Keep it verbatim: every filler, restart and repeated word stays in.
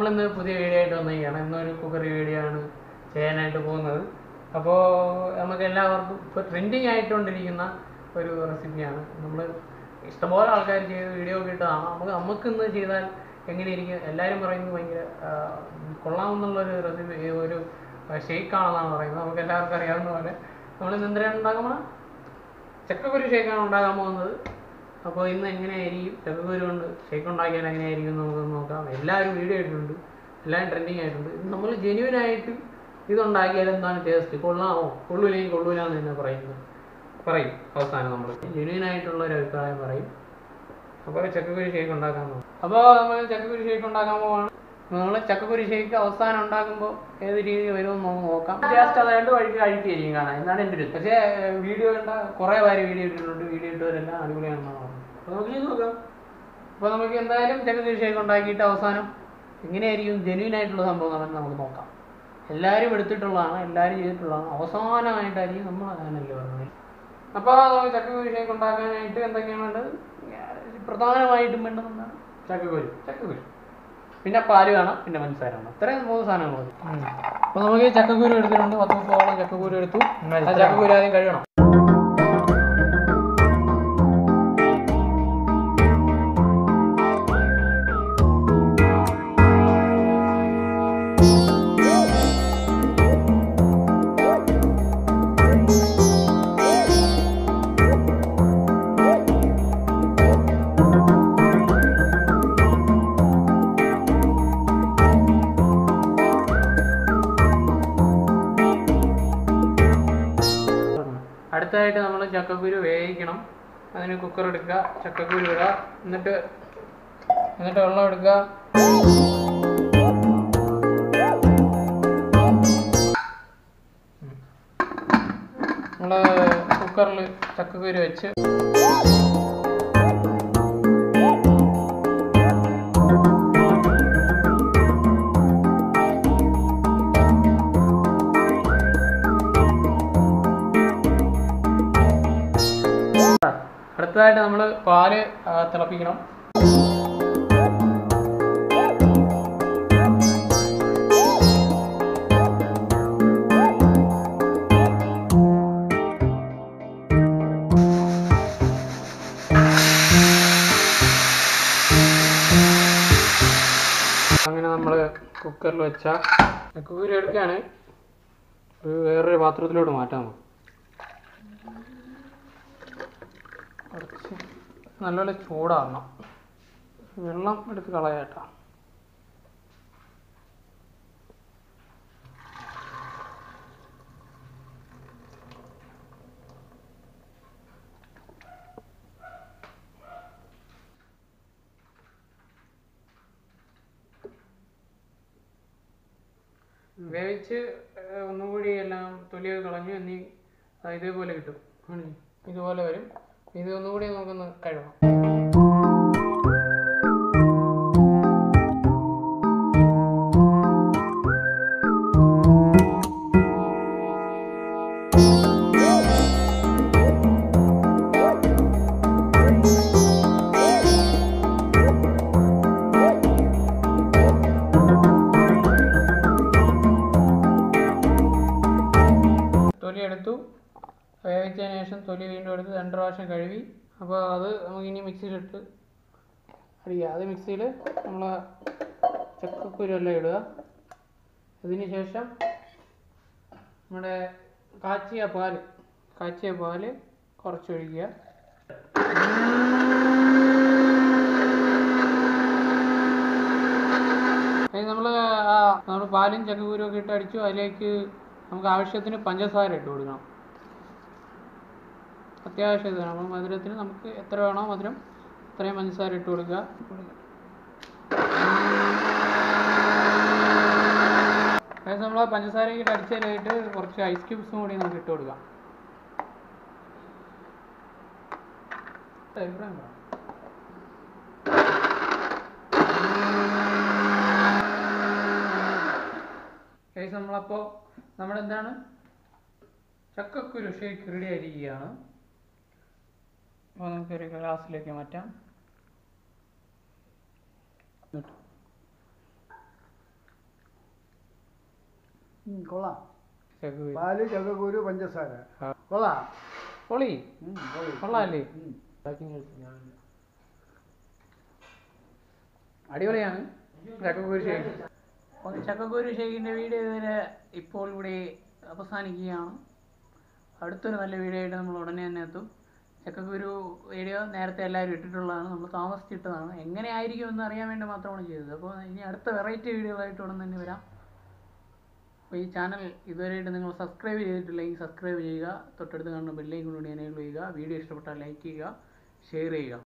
നമ്മളിന്ന് പുതിയ വീഡിയോ ആയിട്ട് വന്നിരിക്കുകയാണ്. ഇന്നൊരു കുക്കറി വീഡിയോ ആണ് ചെയ്യാനായിട്ട് പോകുന്നത്. അപ്പോൾ നമുക്ക് എല്ലാവർക്കും ഇപ്പോൾ ട്രെൻഡിങ് ആയിട്ടുകൊണ്ടിരിക്കുന്ന ഒരു റെസിപ്പിയാണ്. നമ്മൾ ഇഷ്ടംപോലെ ആൾക്കാർ ചെയ്ത് വീഡിയോ കിട്ടുകയാണ്. നമുക്ക് നമുക്കിന്ന് ചെയ്താൽ എങ്ങനെയിരിക്കും, എല്ലാവരും പറയുന്നത് ഭയങ്കര കൊള്ളാമെന്നുള്ളൊരു റെസിപ്പി, ഒരു ഷേക്കാണെന്നാണ് പറയുന്നത്. നമുക്ക് എല്ലാവർക്കും അറിയാവുന്ന പോലെ നമ്മൾ ഇന്ന് എന്തിനാണ് ഉണ്ടാക്കുമ്പോൾ ചക്കക്കുരു ഷേക്കാണ് ഉണ്ടാകാൻ പോകുന്നത്. അപ്പോൾ ഇന്ന് എങ്ങനെയായിരിക്കും ചക്കക്കുരു കൊണ്ട് ഷേക്ക് ഉണ്ടാക്കിയാൽ എങ്ങനെയായിരിക്കും എന്ന് നമുക്ക് നോക്കാം. എല്ലാവരും വീഡിയോ ഇട്ടിട്ടുണ്ട്, എല്ലാവരും ട്രെൻഡിങ് ആയിട്ടുണ്ട്. നമ്മൾ ജെന്യൂനായിട്ട് ഇതുണ്ടാക്കിയാൽ എന്താണ് ടേസ്റ്റ്, കൊള്ളാമോ കൊള്ളൂല്ലെങ്കിൽ കൊള്ളൂലെന്ന് തന്നെ പറയുന്നത് പറയും അവസാനം നമ്മൾ ജെന്യൂനായിട്ടുള്ള ഒരു അഭിപ്രായം പറയും. അപ്പോൾ ചക്കക്കുരു ഷേക്ക് ഉണ്ടാക്കാൻ പോകും. അപ്പോൾ നമ്മൾ ചക്കക്കുരു ഷേക്ക് ഉണ്ടാക്കാൻ പോവാണ്. നമ്മൾ ചക്കക്കുരു ഷേക്ക് അവസാനം ഉണ്ടാക്കുമ്പോൾ ഏത് രീതിയിൽ വരുമെന്ന് നമുക്ക് നോക്കാം. ജസ്റ്റ് അത് രണ്ട് വഴിക്ക് കഴിക്കുകയായിരിക്കും കാണാൻ, എന്നാണ് എൻ്റെ ഒരു. പക്ഷേ വീഡിയോ കണ്ട കുറേ പേര് വീഡിയോ ഇട്ടിട്ടുണ്ട്, വീഡിയോ ഇട്ടവരെല്ലാം അടിപൊളിയാണെന്നാണ് പറഞ്ഞത്. അപ്പോൾ നമുക്ക് ചെയ്ത് നോക്കാം. അപ്പോൾ നമുക്ക് എന്തായാലും ചക്കക്കുരു ഷേക്ക് ഉണ്ടാക്കിയിട്ട് അവസാനം എങ്ങനെയായിരിക്കും ജെന്യൂൻ ആയിട്ടുള്ള സംഭവം എന്ന് നമുക്ക് നോക്കാം. എല്ലാവരും എടുത്തിട്ടുള്ളതാണ്, എല്ലാവരും ചെയ്തിട്ടുള്ളതാണ്. അവസാനമായിട്ടായിരിക്കും നമ്മൾ അങ്ങനല്ലേ പറഞ്ഞത്. അപ്പോൾ നമുക്ക് ചക്കക്കുരു ഷേക്ക് ഉണ്ടാക്കാനായിട്ട് എന്തൊക്കെയാണ് വേണ്ടത്? പ്രധാനമായിട്ടും വേണ്ടതെന്നാണ് ചക്കക്കുരു ചക്കക്കുരു പിന്നെ പാല് വേണം, പിന്നെ പഞ്ചസാര വേണം. ഇത്രയും മൂന്ന് സാധനങ്ങൾ മതി. അപ്പോൾ നമുക്ക് ചക്കക്കുരു എടുത്തിട്ടുണ്ട്. പത്ത് മുപ്പതോളം ചക്കക്കുരു എടുത്തു. ചക്കക്കുരു ആദ്യം കഴുകണം. അടുത്തതായിട്ട് നമ്മൾ ചക്കക്കുരു വേവിക്കണം. അതിന് കുക്കർ എടുക്കുക, ചക്കക്കുരു ഇടുക, എന്നിട്ട് എന്നിട്ട് വെള്ളം എടുക്കുക. നമ്മൾ കുക്കറിൽ ചക്കക്കുരു വെച്ച് അടുത്തതായിട്ട് നമ്മൾ പാല് തിളപ്പിക്കണം. അങ്ങനെ നമ്മൾ കുക്കറിൽ വെച്ച ചക്കക്കുരു എടുക്കുകയാണ്. ഒരു വേറൊരു പാത്രത്തിലോട്ട് മാറ്റാം. കുറച്ച് നല്ലപോലെ ചൂടാകണം. വെള്ളം എടുത്ത് കളയാട്ടോ. വേവിച്ച് ഒന്നുകൂടി എല്ലാം തൊലിയൊക്കെ കളഞ്ഞു എന്നീ ഇതേപോലെ കിട്ടും. ഇതുപോലെ വരും. ഇത് ഒന്നുകൂടി നമുക്കൊന്ന് കഴുകണം. തൊലി എടുത്തു. വേവിച്ചതിന് ശേഷം തൊലി വീണ്ടും എടുത്ത് രണ്ട് പ്രാവശ്യം കഴുകി. അപ്പോൾ അത് നമുക്കിനി മിക്സിയിലിട്ട് അടിക്കുക. അത് മിക്സിയിൽ നമ്മൾ ചക്കക്കുരു എല്ലാം ഇടുക. അതിന് ശേഷം നമ്മുടെ കാച്ചിയ പാല് കാച്ചിയ പാല് കുറച്ചൊഴിക്കുക. അതിന് നമ്മൾ നമ്മൾ പാലും ചക്കക്കുരും ഒക്കെ ഇട്ട് അടിച്ചു. അതിലേക്ക് നമുക്ക് ആവശ്യത്തിന് പഞ്ചസാര ഇട്ട് കൊടുക്കണം. അത്യാവശ്യത്തിന് നമ്മൾ മധുരത്തിന് നമുക്ക് എത്ര വേണോ മധുരം അത്രയും പഞ്ചസാര ഇട്ട് കൊടുക്കുക. അതായത് നമ്മൾ പഞ്ചസാരയ്ക്ക് ഇട്ട് അടിച്ചതിലായിട്ട് കുറച്ച് ഐസ് ക്യൂബ്സും കൂടി നമുക്ക് ഇട്ട് കൊടുക്കാം. നമ്മളപ്പോൾ നമ്മളെന്താണ് ചക്കക്കുരു ഷേക്ക് റെഡി ആയിരിക്കുകയാണ്. അപ്പോൾ നമുക്കൊരു ഗ്ലാസ്സിലേക്ക് മാറ്റാം. ഉം, കൊള്ളാം. ചക്കക്കുരു പാല്, ചക്കക്കുരു, പഞ്ചസാര. കൊള്ളാം. പൊളി ഉം, കൊള്ളി. കൊള്ളാല്ലേ ഉം. അടിപൊളിയാണ് ചക്കക്കുരു ഷേക്ക്. അപ്പോൾ ചക്കക്കുരു ഷേക്കിൻ്റെ വീഡിയോ ഇതുവരെ ഇപ്പോൾ ഇവിടെ അവസാനിക്കുകയാണ്. അടുത്തൊരു നല്ല വീഡിയോ ആയിട്ട് നമ്മൾ ഉടനെ തന്നെ എത്തും. ചക്കക്കുരു വീഡിയോ നേരത്തെ എല്ലാവരും ഇട്ടിട്ടുള്ളതാണ്, നമ്മൾ താമസിച്ചിട്ടതാണ്. എങ്ങനെ ആയിരിക്കും എന്ന് അറിയാൻ വേണ്ടി മാത്രമാണ് ചെയ്തത്. അപ്പോൾ ഇനി അടുത്ത വെറൈറ്റി വീഡിയോകളായിട്ട് ഉടൻ തന്നെ വരാം. അപ്പോൾ ഈ ചാനൽ ഇതുവരെയായിട്ട് നിങ്ങൾ സബ്സ്ക്രൈബ് ചെയ്തിട്ടില്ലെങ്കിൽ സബ്സ്ക്രൈബ് ചെയ്യുക. തൊട്ടടുത്ത് കാണുന്ന ബെല്ലൈക്കൺ കൂടി എനേബിൾ ചെയ്യുക. വീഡിയോ ഇഷ്ടപ്പെട്ടാൽ ലൈക്ക് ചെയ്യുക, ഷെയർ ചെയ്യുക.